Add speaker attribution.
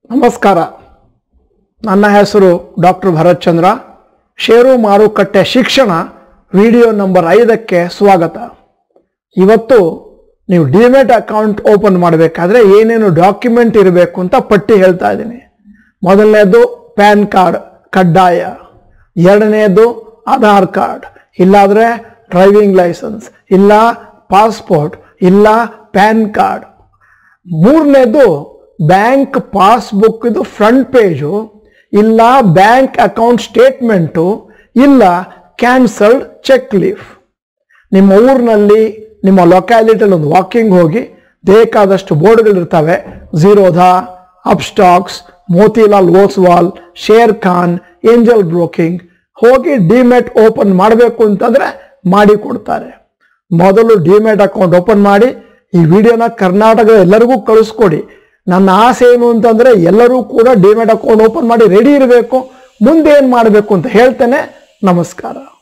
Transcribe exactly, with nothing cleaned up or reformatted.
Speaker 1: ನಮಸ್ಕಾರ. ನನ್ನ ಹೆಸರು ಡಾಕ್ಟರ್ ಭರತ್ ಚಂದ್ರ. ಷೇರು ಮಾರುಕಟ್ಟೆ ಶಿಕ್ಷಣ ವಿಡಿಯೋ ನಂಬರ್ ಐದಕ್ಕೆ ಸ್ವಾಗತ. ಇವತ್ತು ನೀವು ಡಿಮ್ಯಾಟ್ ಅಕೌಂಟ್ ಓಪನ್ ಮಾಡಬೇಕಾದ್ರೆ ಏನೇನು ಡಾಕ್ಯುಮೆಂಟ್ ಇರಬೇಕು ಅಂತ ಪಟ್ಟಿ ಹೇಳ್ತಾ ಇದ್ದೀನಿ. ಮೊದಲನೇದು ಪ್ಯಾನ್ ಕಾರ್ಡ್ ಕಡ್ಡಾಯ, ಎರಡನೇದು ಆಧಾರ್ ಕಾರ್ಡ್, ಇಲ್ಲಾದರೆ ಡ್ರೈವಿಂಗ್ ಲೈಸೆನ್ಸ್, ಇಲ್ಲ ಪಾಸ್ಪೋರ್ಟ್, ಇಲ್ಲ ಪ್ಯಾನ್ ಕಾರ್ಡ್. ಮೂರನೇದು ಬ್ಯಾಂಕ್ ಪಾಸ್ಬುಕ್ ಇದು ಫ್ರಂಟ್ ಪೇಜು, ಇಲ್ಲ ಬ್ಯಾಂಕ್ ಅಕೌಂಟ್ ಸ್ಟೇಟ್ಮೆಂಟು, ಇಲ್ಲ ಕ್ಯಾನ್ಸಲ್ಡ್ ಚೆಕ್ ಲೀಫ್. ನಿಮ್ಮ ಊರಿನಲ್ಲಿ ನಿಮ್ಮ ಲೊಕ್ಯಾಲಿಟಿಯಲ್ಲಿ ಒಂದು ವಾಕಿಂಗ್ ಹೋಗಿ ಬೇಕಾದಷ್ಟು ಬೋರ್ಡ್ಗಳಿರ್ತವೆ. Zerodha, Upstox, Motilal Oswal, Sharekhan, Angel Broking. ಹೋಗಿ ಡಿಮ್ಯಾಟ್ ಓಪನ್ ಮಾಡಬೇಕು ಅಂತಂದರೆ ಮಾಡಿ ಕೊಡ್ತಾರೆ. ಮೊದಲು ಡಿಮ್ಯಾಟ್ ಅಕೌಂಟ್ ಓಪನ್ ಮಾಡಿ ಈ ವಿಡಿಯೋನ ಕರ್ನಾಟಕದ ಎಲ್ಲರಿಗೂ ಕಳಿಸ್ಕೊಡಿ. ನನ್ನ ಆಸೆ ಏನು ಅಂತಂದರೆ ಎಲ್ಲರೂ ಕೂಡ ಡಿಮ್ಯಾಟ್ ಅಕೌಂಟ್ ಓಪನ್ ಮಾಡಿ ರೆಡಿ ಇರಬೇಕು. ಮುಂದೆ ಏನು ಮಾಡಬೇಕು ಅಂತ ಹೇಳ್ತೇನೆ. ನಮಸ್ಕಾರ.